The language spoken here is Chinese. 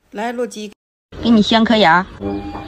来，洛基， 给你镶颗牙。